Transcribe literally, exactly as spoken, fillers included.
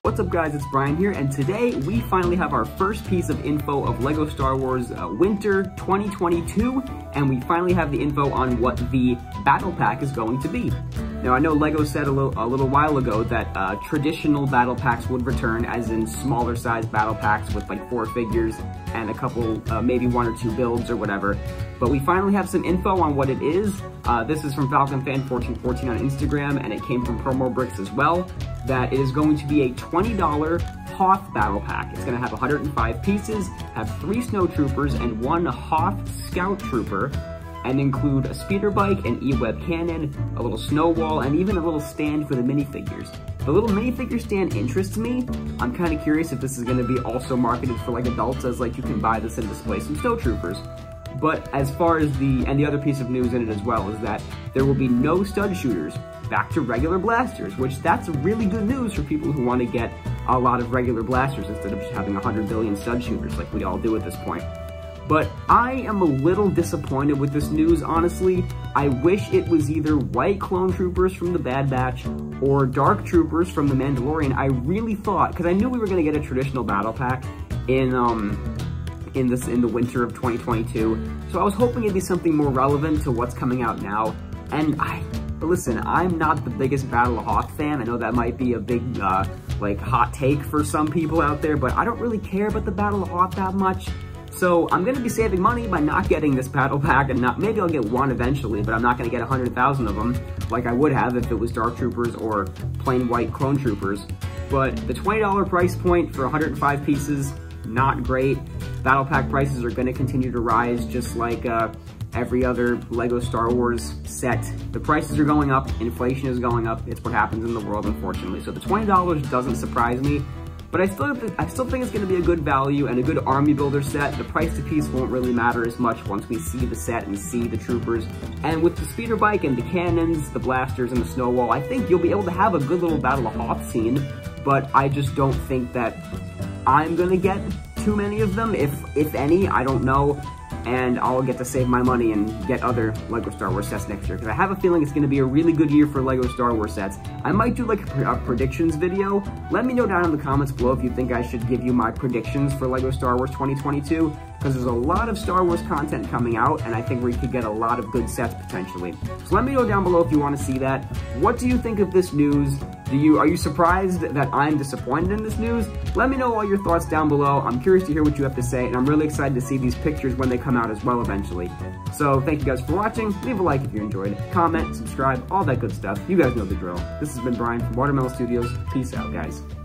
What's up guys, it's Brian here, and today we finally have our first piece of info of LEGO Star Wars uh, Winter twenty twenty-two, and we finally have the info on what the battle pack is going to be. Now I know LEGO said a little, a little while ago that uh, traditional battle packs would return, as in smaller size battle packs with like four figures and a couple, uh, maybe one or two builds or whatever. But we finally have some info on what it is. Uh, this is from Falcon Fan fourteen fourteen on Instagram, and it came from Promo Bricks as well, that it is going to be a twenty dollar Hoth battle pack. It's going to have one hundred five pieces, have three snow troopers and one Hoth scout trooper, and include a speeder bike, an E-web cannon, a little snow wall, and even a little stand for the minifigures. The little minifigure stand interests me. I'm kind of curious if this is going to be also marketed for like adults, as like you can buy this and display some snow troopers. But as far as the, and the other piece of news in it as well, is that there will be no stud shooters, back to regular blasters, which that's really good news for people who want to get a lot of regular blasters instead of just having one hundred billion stud shooters like we all do at this point. But I am a little disappointed with this news, honestly. I wish it was either white clone troopers from the Bad Batch or dark troopers from the Mandalorian. I really thought, because I knew we were going to get a traditional battle pack in, um, in this in the winter of twenty twenty-two, so I was hoping it'd be something more relevant to what's coming out now. And I, listen, I'm not the biggest Battle of Hoth fan. I know that might be a big, uh, like, hot take for some people out there, but I don't really care about the Battle of Hoth that much. So I'm gonna be saving money by not getting this battle pack, and not, maybe I'll get one eventually, but I'm not gonna get one hundred thousand of them like I would have if it was Dark Troopers or plain white Clone Troopers. But the twenty dollar price point for one hundred five pieces, not great. Battle pack prices are gonna continue to rise, just like uh, every other LEGO Star Wars set. The prices are going up, inflation is going up. It's what happens in the world, unfortunately. So the twenty dollars doesn't surprise me. But I still, I still think it's going to be a good value and a good army builder set. The price to piece won't really matter as much once we see the set and see the troopers. And with the speeder bike and the cannons, the blasters, and the snow wall, I think you'll be able to have a good little Battle of Hoth scene. But I just don't think that I'm going to get too many of them, if if any. I don't know. And I'll get to save my money and get other LEGO Star Wars sets next year, because I have a feeling it's going to be a really good year for LEGO Star Wars sets. I might do like a, a predictions video. Let me know down in the comments below if you think I should give you my predictions for LEGO Star Wars twenty twenty-two, because there's a lot of Star Wars content coming out, and I think we could get a lot of good sets potentially. So let me know down below if you want to see that. What do you think of this news? Do you, are you surprised that I'm disappointed in this news? Let me know all your thoughts down below. I'm curious to hear what you have to say, and I'm really excited to see these pictures when they come out as well eventually. So thank you guys for watching. Leave a like if you enjoyed. Comment, subscribe, all that good stuff. You guys know the drill. This has been Brian from Watermelon Studios. Peace out, guys.